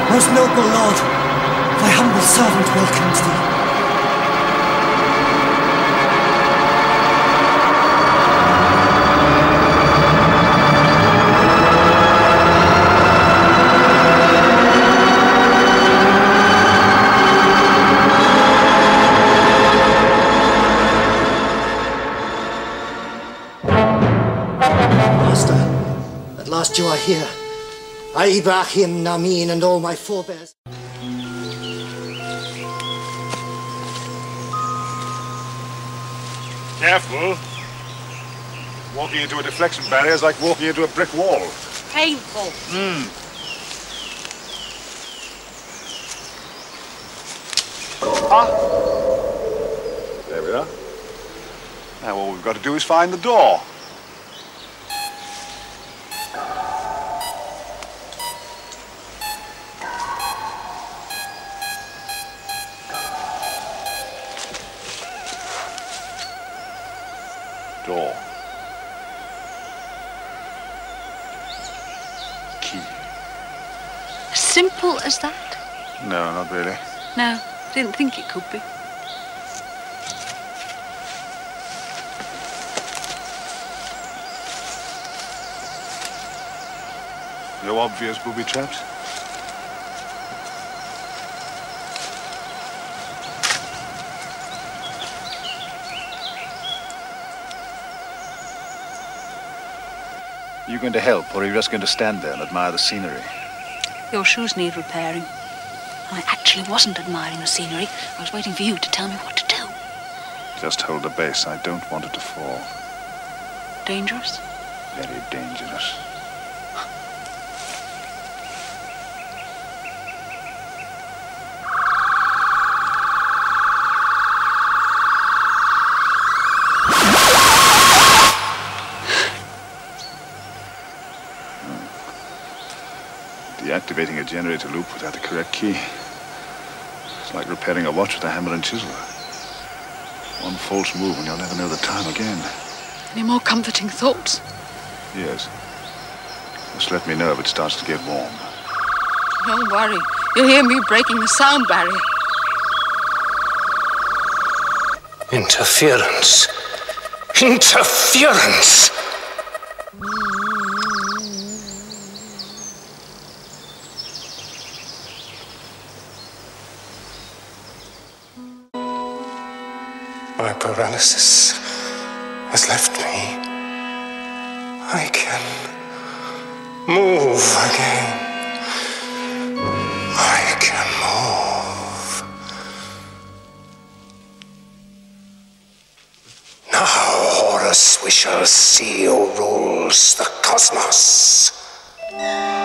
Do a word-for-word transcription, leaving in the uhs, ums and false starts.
Most noble lord, thy humble servant welcomes thee. Master, at last you are here. I, Ibrahim, Namin, and all my forebears. Careful. Walking into a deflection barrier is like walking into a brick wall. Painful. Hmm. Ah! There we are. Now all we've got to do is find the door. Door. Key. As simple as that? No, not really. No, didn't think it could be. No obvious booby traps? Are you going to help, or are you just going to stand there and admire the scenery? Your shoes need repairing. I actually wasn't admiring the scenery. I was waiting for you to tell me what to do. Just hold the base. I don't want it to fall. Dangerous? Very dangerous. Deactivating a generator loop without the correct key. It's like repairing a watch with a hammer and chisel. One false move and you'll never know the time again. Any more comforting thoughts? Yes. Just let me know if it starts to get warm. Don't worry. You'll hear me breaking the sound barrier. Interference. Interference! My paralysis has left me. I can move again. I can move. Now, Horus, we shall see who rules the cosmos.